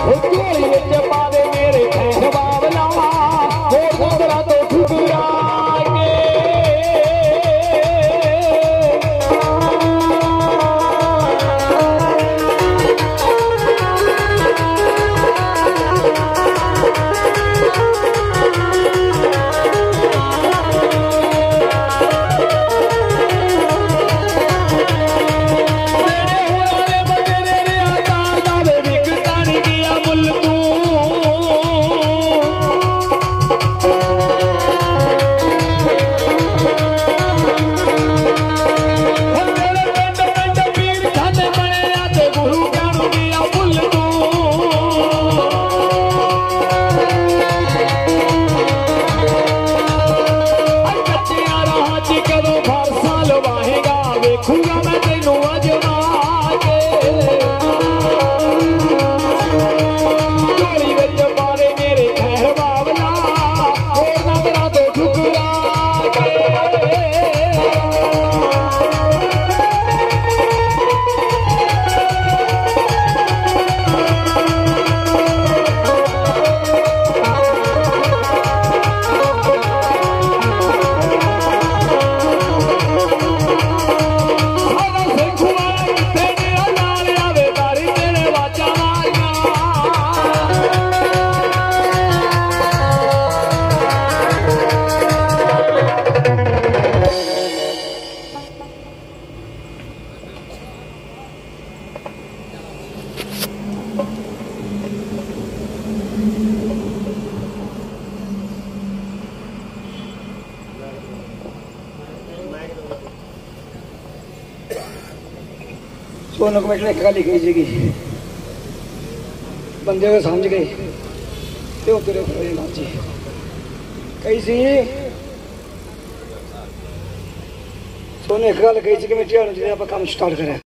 सोनू को बैठने गाली गई जी बंदे को समझ गई तो तेरे जी कही सी सोने एक गल कही कि मैं काम स्टार्ट करें